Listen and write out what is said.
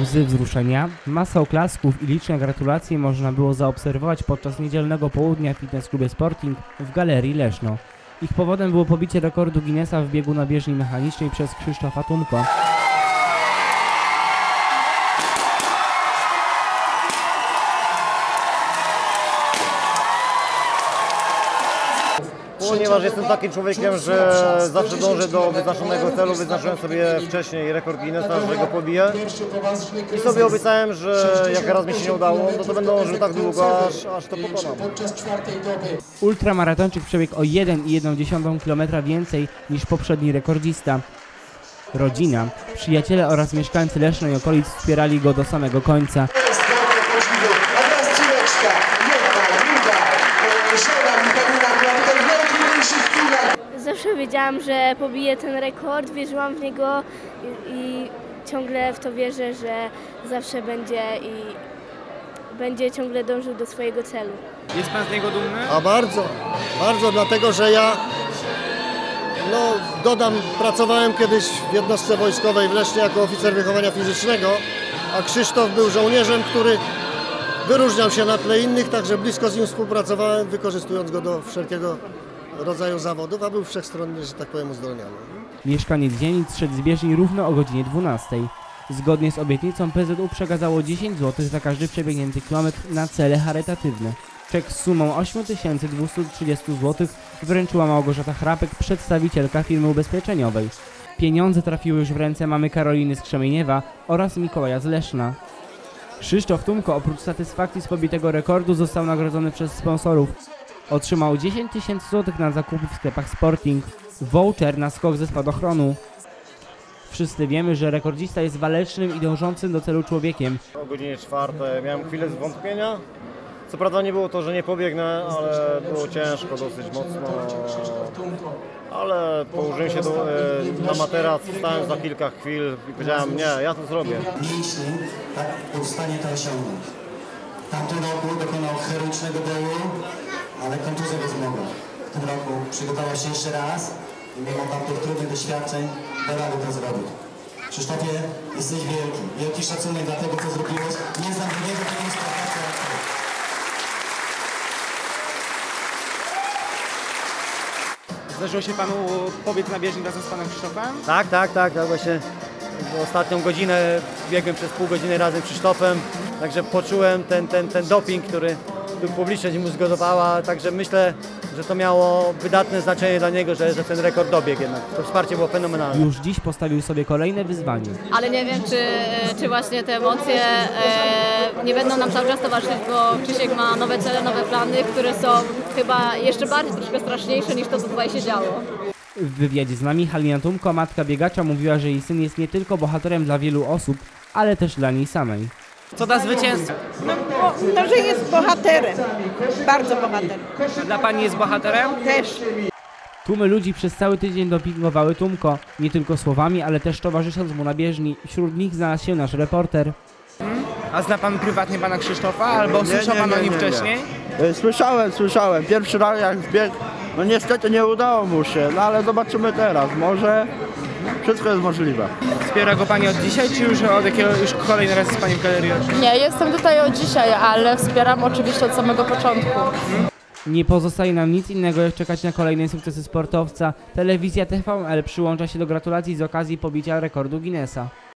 Łzy wzruszenia, masę oklasków i liczne gratulacje można było zaobserwować podczas niedzielnego południa w fitness klubie Sporting w Galerii Leszno. Ich powodem było pobicie rekordu Guinnessa w biegu na bieżni mechanicznej przez Krzysztofa Tumko. Ponieważ jestem takim człowiekiem, że zawsze dążę do wyznaczonego celu, wyznaczyłem sobie wcześniej rekord Guinnessa, że go pobiję i sobie obiecałem, że jak raz mi się nie udało, to będę dążył tak długo, aż to pokonam. Ultramaratończyk przebiegł o 1,1 km więcej niż poprzedni rekordzista. Rodzina, przyjaciele oraz mieszkańcy Leszna i okolic wspierali go do samego końca. Zawsze wiedziałam, że pobiję ten rekord, wierzyłam w niego i ciągle w to wierzę, że zawsze będzie ciągle dążył do swojego celu. Jest pan z niego dumny? A bardzo, bardzo, dlatego że ja, dodam, pracowałem kiedyś w jednostce wojskowej w Lesznie jako oficer wychowania fizycznego, a Krzysztof był żołnierzem, który wyróżniał się na tle innych, także blisko z nim współpracowałem, wykorzystując go do wszelkiego rodzaju zawodów, a był wszechstronnie, że tak powiem, uzdolniony. Mieszkaniec Dzienic szedł z bieżni równo o godzinie 12. Zgodnie z obietnicą PZU przekazało 10 zł za każdy przebiegnięty kilometr na cele charytatywne. Czek z sumą 8230 zł wręczyła Małgorzata Chrapek, przedstawicielka firmy ubezpieczeniowej. Pieniądze trafiły już w ręce mamy Karoliny z Krzemieniewa oraz Mikołaja z Leszna. Krzysztof Tumko oprócz satysfakcji z pobitego rekordu został nagrodzony przez sponsorów. Otrzymał 10 000 zł na zakupy w sklepach Sporting, voucher na skok ze spadochronu. Wszyscy wiemy, że rekordzista jest walecznym i dążącym do celu człowiekiem. O godzinie 4 miałem chwilę zwątpienia. Co prawda nie było to, że nie pobiegnę, ale było ciężko dosyć mocno. Ale położyłem się na materac, stałem za kilka chwil i powiedziałem, nie, ja to zrobię. Mięśni, tak, był w stanie to osiągnąć. W tamtym roku dokonał heroicznego boju, ale kontuzja go zmogła. W tym roku przygotował się jeszcze raz i mimo tamtych trudnych doświadczeń do rady to zrobił. Krzysztofie, jesteś wielki. Wielki szacunek dla tego, co zrobiłeś. Nie znam drugiego takiego sportowca jak ty. Zdarzyło się panu pobiec na bieżni razem z panem Krzysztofem? Tak, właśnie ostatnią godzinę biegłem przez pół godziny razem z Krzysztofem, także poczułem ten doping, który publiczność mu zgodowała, także myślę, że to miało wydatne znaczenie dla niego, że ten rekord dobiegł jednak. To wsparcie było fenomenalne. Już dziś postawił sobie kolejne wyzwanie. Ale nie wiem, czy właśnie te emocje nie będą nam cały czas towarzyszyć, bo Krzysiek ma nowe cele, nowe plany, które są chyba jeszcze bardziej troszkę straszniejsze niż to, co tutaj się działo. W wywiadzie z nami Halina Tumko, matka biegacza, mówiła, że jej syn jest nie tylko bohaterem dla wielu osób, ale też dla niej samej. Co da zwycięstwo? No, że jest bohaterem, bardzo bohaterem. Dla pani jest bohaterem? Też. Tłumy ludzi przez cały tydzień dopingowały Tumko, nie tylko słowami, ale też towarzysząc mu na bieżni. Wśród nich znalazł się nasz reporter. A zna pan prywatnie pana Krzysztofa, albo słyszał pan o nim wcześniej? Słyszałem. Pierwszy raz jak zbiegł, no niestety nie udało mu się, no ale zobaczymy teraz, może wszystko jest możliwe. Wspiera go pani od dzisiaj, czy już już kolejny raz jest pani w galerii? Nie, jestem tutaj od dzisiaj, ale wspieram oczywiście od samego początku. Nie pozostaje nam nic innego jak czekać na kolejne sukcesy sportowca. Telewizja TVN przyłącza się do gratulacji z okazji pobicia rekordu Guinnessa.